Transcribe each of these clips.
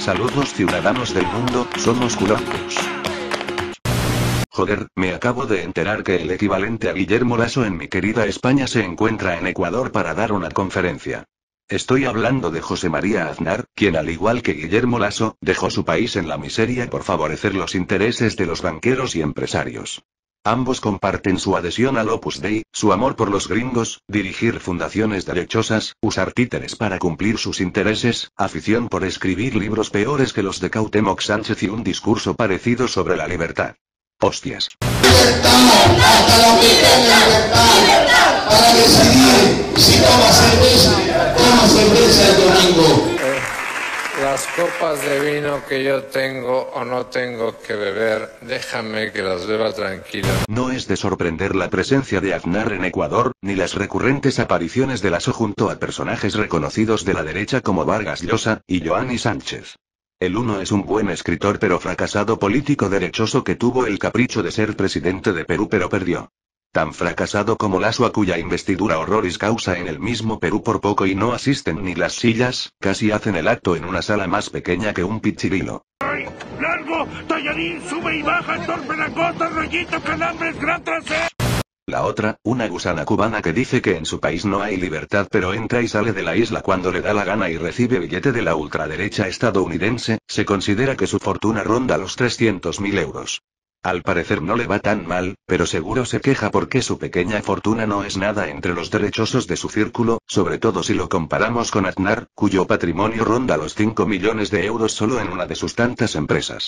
Saludos ciudadanos del mundo, somos Columbus. Joder, me acabo de enterar que el equivalente a Guillermo Lasso en mi querida España se encuentra en Ecuador para dar una conferencia. Estoy hablando de José María Aznar, quien al igual que Guillermo Lasso, dejó su país en la miseria por favorecer los intereses de los banqueros y empresarios. Ambos comparten su adhesión al Opus Dei, su amor por los gringos, dirigir fundaciones derechosas, usar títeres para cumplir sus intereses, afición por escribir libros peores que los de Cuauhtémoc Sánchez y un discurso parecido sobre la libertad. Hostias. Libertad, hasta los que tengan libertad para decidir si toma cerveza el domingo. Las copas de vino que yo tengo o no tengo que beber, déjame que las beba tranquila. No es de sorprender la presencia de Aznar en Ecuador, ni las recurrentes apariciones de Lasso junto a personajes reconocidos de la derecha como Vargas Llosa y Joanny Sánchez. El uno es un buen escritor pero fracasado político derechoso que tuvo el capricho de ser presidente de Perú pero perdió. Tan fracasado como Lasso, a cuya investidura horroris causa en el mismo Perú por poco y no asisten ni las sillas, casi hacen el acto en una sala más pequeña que un pichirilo. ¡Ay! ¡Largo! ¡Tallarín! ¡Sube y baja! ¡Torpe la costa! ¡Rollito! ¡Calambres! ¡Gran trasero! La otra, una gusana cubana que dice que en su país no hay libertad pero entra y sale de la isla cuando le da la gana y recibe billete de la ultraderecha estadounidense, se considera que su fortuna ronda los 300.000 euros. Al parecer no le va tan mal, pero seguro se queja porque su pequeña fortuna no es nada entre los derechosos de su círculo, sobre todo si lo comparamos con Aznar, cuyo patrimonio ronda los 5 millones de euros solo en una de sus tantas empresas.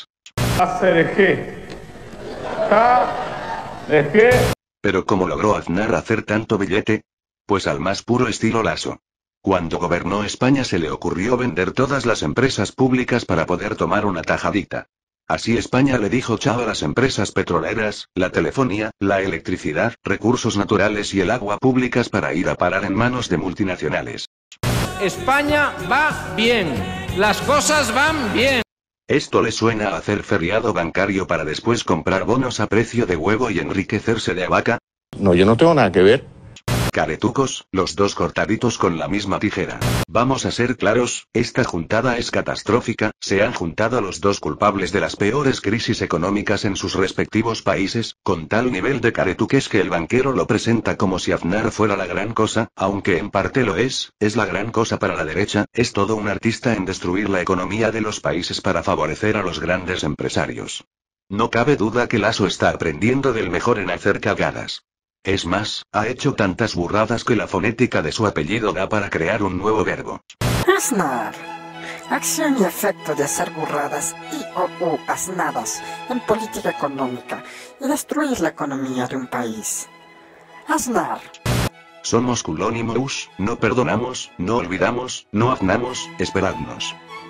Pero ¿cómo logró Aznar hacer tanto billete? Pues al más puro estilo Lasso. Cuando gobernó España se le ocurrió vender todas las empresas públicas para poder tomar una tajadita. Así España le dijo chao a las empresas petroleras, la telefonía, la electricidad, recursos naturales y el agua públicas para ir a parar en manos de multinacionales. España va bien, las cosas van bien. Esto le suena a hacer feriado bancario para después comprar bonos a precio de huevo y enriquecerse de vaca. No, yo no tengo nada que ver. Caretucos, los dos cortaditos con la misma tijera. Vamos a ser claros, esta juntada es catastrófica, se han juntado los dos culpables de las peores crisis económicas en sus respectivos países, con tal nivel de caretuques que el banquero lo presenta como si Aznar fuera la gran cosa, aunque en parte lo es la gran cosa para la derecha, es todo un artista en destruir la economía de los países para favorecer a los grandes empresarios. No cabe duda que Lasso está aprendiendo del mejor en hacer cagadas. Es más, ha hecho tantas burradas que la fonética de su apellido da para crear un nuevo verbo. Aznar. Acción y efecto de hacer burradas y aznadas en política económica y destruir la economía de un país. Aznar. Somos Culonimous, no perdonamos, no olvidamos, no aznamos, esperadnos.